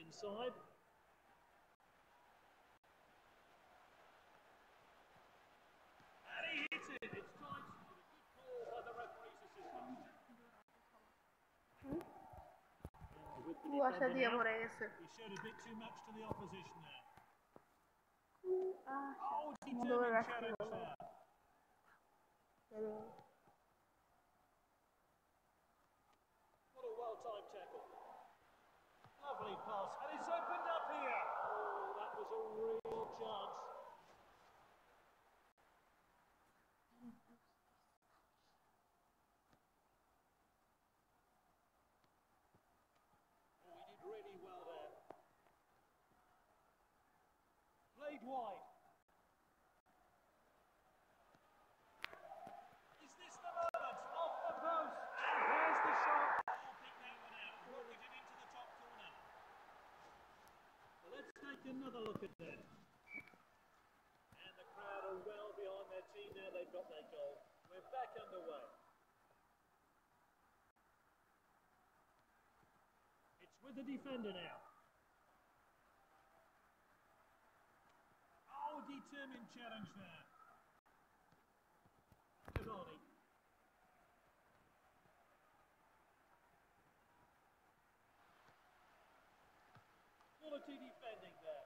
inside. And he hits it. It's tight. But a good call by the referee's assistant. With the defender now, he showed a bit too much to the opposition there. Oh, determined challenge there. What a well-timed tackle. Lovely pass, and it's opened up here. Oh, that was a real chance. Oh, he did really well there. Played wide. Is this the moment? Off the post. And there's the shot. I'll pick that one out. Rocketed into the top corner. Well, let's take another look at that. And the crowd are well behind their team now. They've got their goal. We're back underway. It's with the defender now. Oh, determined challenge there. Cavani. Quality defending there.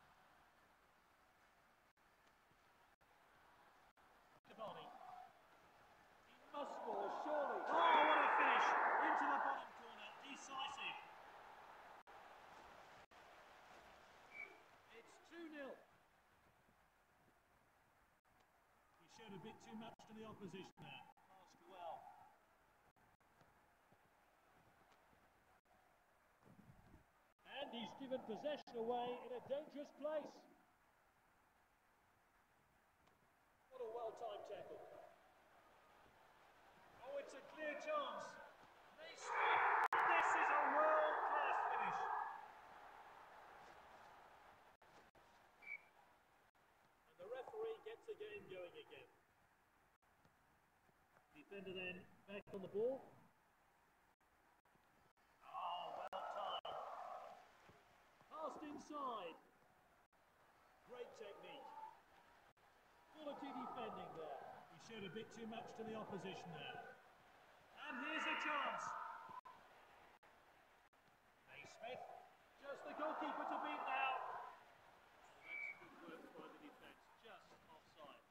Cavani. He must score, surely. Oh, what a finish. Into the bottom corner. Decisive. It's 2-0. He showed a bit too much to the opposition there. Passed well. And he's given possession away in a dangerous place. What a well-timed tackle. Oh, it's a clear chance. Naismith. This is a world-class finish. And the referee gets the game going again. Defender then back on the ball. Oh, well timed. Passed inside. Great technique. Quality defending there. He showed a bit too much to the opposition there. And here's a chance. Naismith. Just the goalkeeper to beat now. Oh, that's good work by the defence. Just offside.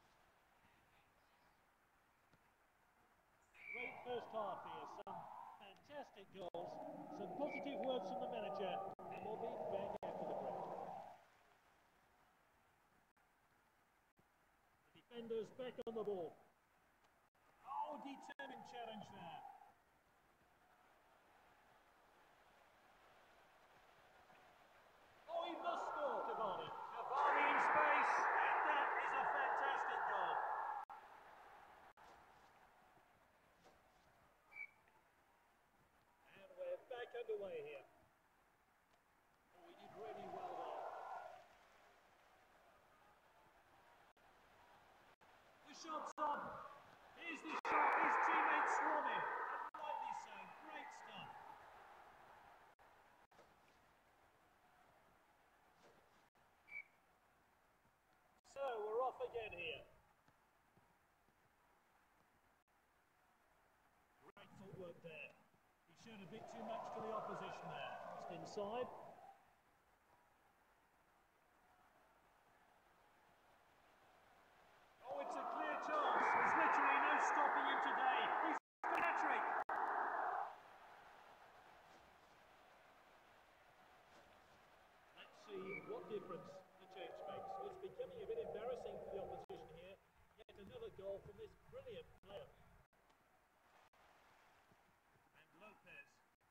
Great first half here. Some fantastic goals. Some positive words from the manager. And we'll be back after the break. The defenders back on the ball. Oh, determined challenge there. Oh, he must score, Cavani. Cavani in space, and that is a fantastic goal. And we're back underway here. Oh, he did really well there. The shot's on. Here's the shot. His teammates swarm him. And rightly so. Great stuff. So, we're off again here. Great footwork there. He showed a bit too much to the opposition there. Just inside. Oh, it's a clear chance. There's literally no stopping him today. He's got a hat-trick. Let's see what difference the change makes. It's becoming a bit embarrassing for the opposition here. Yet another goal from this brilliant player. And Lopez.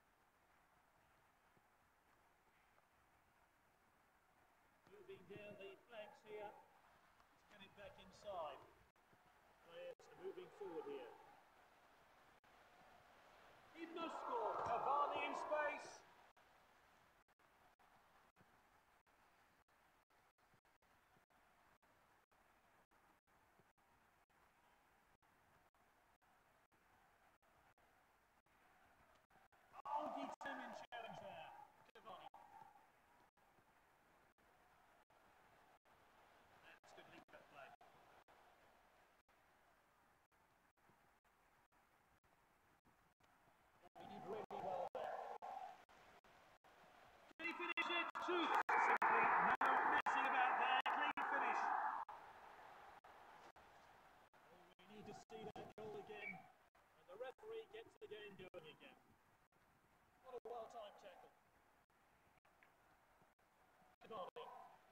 Moving down the flanks here. He's getting back inside. Players are moving forward here. He must score. Cavani in space. Oh, determined challenge there. Cavani. Simply no messing about there. Clean finish. We need to see that goal again. And the referee gets the game going again. What a well-timed tackle. Cavani.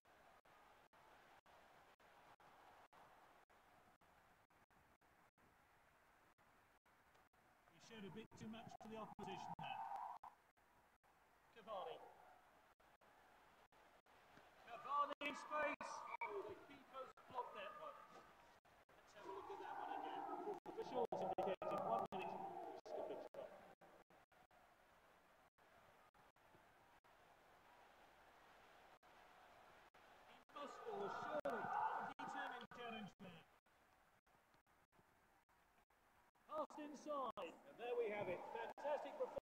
He showed a bit too much to the opposition there. Cavani. Cavani in space. Oh, the keeper's blocked that one. Let's have a look at that one again. The officials indicating 1 minute stoppage time. He must score, surely. A determined challenge there. Passed inside, and there we have it. Fantastic performance.